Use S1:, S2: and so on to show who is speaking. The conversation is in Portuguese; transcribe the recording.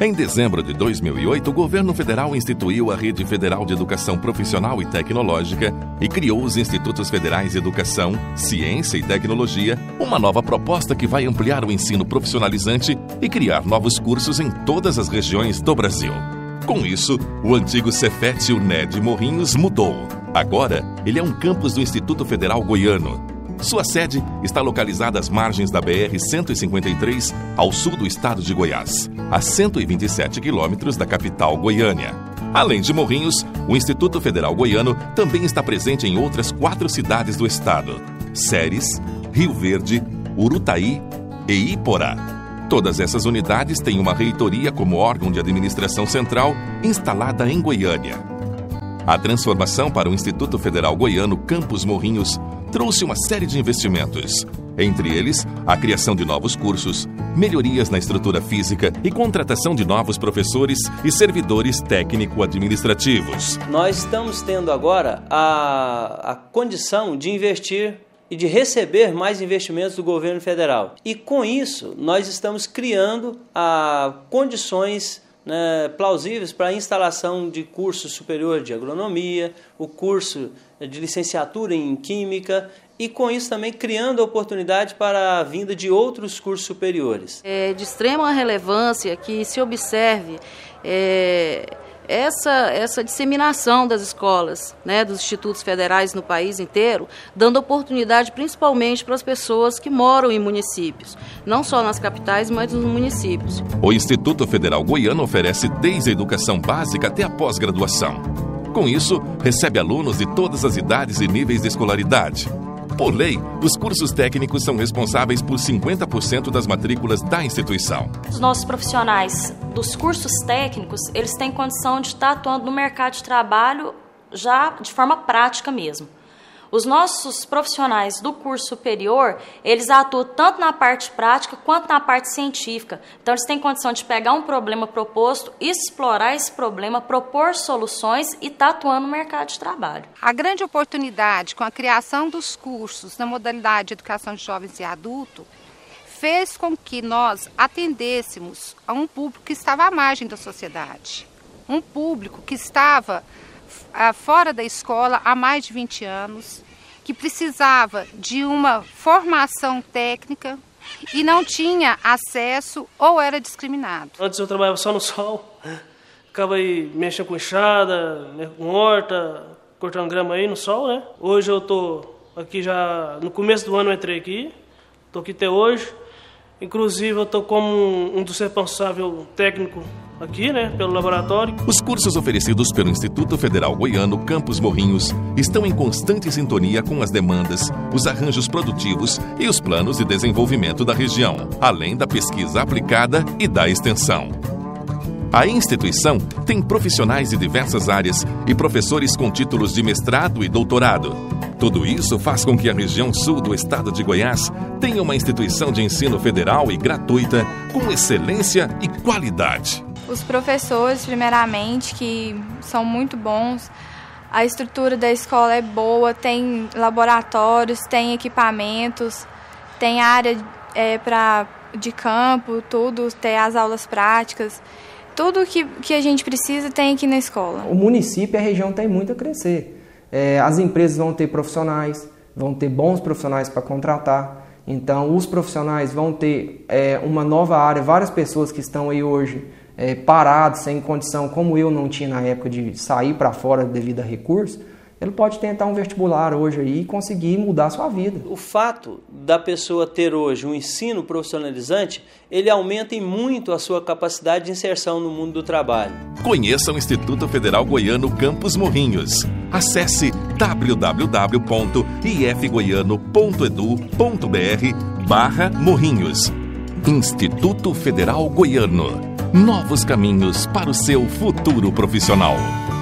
S1: Em dezembro de 2008, o governo federal instituiu a Rede Federal de Educação Profissional e Tecnológica e criou os Institutos Federais de Educação, Ciência e Tecnologia, uma nova proposta que vai ampliar o ensino profissionalizante e criar novos cursos em todas as regiões do Brasil. Com isso, o antigo Cefet UNED Morrinhos mudou. Agora, ele é um campus do Instituto Federal Goiano. Sua sede está localizada às margens da BR-153, ao sul do estado de Goiás, a 127 quilômetros da capital Goiânia. Além de Morrinhos, o Instituto Federal Goiano também está presente em outras 4 cidades do estado: Ceres, Rio Verde, Urutaí e Iporá. Todas essas unidades têm uma reitoria como órgão de administração central instalada em Goiânia. A transformação para o Instituto Federal Goiano Campus Morrinhos trouxe uma série de investimentos, entre eles a criação de novos cursos, melhorias na estrutura física e contratação de novos professores e servidores técnico-administrativos.
S2: Nós estamos tendo agora a condição de investir e de receber mais investimentos do governo federal. E com isso, nós estamos criando condições plausíveis para a instalação de curso superior de agronomia, o curso de licenciatura em química e com isso também criando oportunidade para a vinda de outros cursos superiores.
S3: É de extrema relevância que se observe essa disseminação das escolas, dos institutos federais no país inteiro, dando oportunidade principalmente para as pessoas que moram em municípios, não só nas capitais, mas nos municípios.
S1: O Instituto Federal Goiano oferece desde a educação básica até a pós-graduação. Com isso, recebe alunos de todas as idades e níveis de escolaridade. Por lei, os cursos técnicos são responsáveis por 50% das matrículas da instituição.
S4: Os nossos profissionais dos cursos técnicos, eles têm condição de estar atuando no mercado de trabalho já de forma prática mesmo. Os nossos profissionais do curso superior, eles atuam tanto na parte prática quanto na parte científica. Então, eles têm condição de pegar um problema proposto, explorar esse problema, propor soluções e estar atuando no mercado de trabalho.
S5: A grande oportunidade com a criação dos cursos na modalidade de educação de jovens e adultos fez com que nós atendêssemos a um público que estava à margem da sociedade. Um público que estava fora da escola há mais de 20 anos, que precisava de uma formação técnica e não tinha acesso ou era discriminado.
S6: Antes eu trabalhava só no sol, ficava aí mexendo com enxada, com horta, cortando grama aí no sol, né? Hoje eu tô aqui já, no começo do ano eu entrei aqui, tô aqui até hoje. Inclusive eu tô como um dos responsáveis técnicos aqui, pelo laboratório.
S1: Os cursos oferecidos pelo Instituto Federal Goiano Campus Morrinhos estão em constante sintonia com as demandas, os arranjos produtivos e os planos de desenvolvimento da região, além da pesquisa aplicada e da extensão. A instituição tem profissionais de diversas áreas e professores com títulos de mestrado e doutorado. Tudo isso faz com que a região sul do estado de Goiás tenha uma instituição de ensino federal e gratuita com excelência e qualidade.
S7: Os professores, primeiramente, que são muito bons, a estrutura da escola é boa, tem laboratórios, tem equipamentos, tem área de campo, tudo, tem as aulas práticas. Tudo que a gente precisa tem aqui na escola.
S8: O município e a região tem muito a crescer. As empresas vão ter profissionais, vão ter bons profissionais para contratar. Então, os profissionais vão ter uma nova área. Várias pessoas que estão aí hoje parados, sem condição, como eu não tinha na época de sair para fora devido a recursos, ele pode tentar um vestibular hoje aí e conseguir mudar a sua vida.
S2: O fato da pessoa ter hoje um ensino profissionalizante, ele aumenta em muito a sua capacidade de inserção no mundo do trabalho.
S1: Conheça o Instituto Federal Goiano Campus Morrinhos. Acesse www.ifgoiano.edu.br/Morrinhos. Instituto Federal Goiano. Novos caminhos para o seu futuro profissional.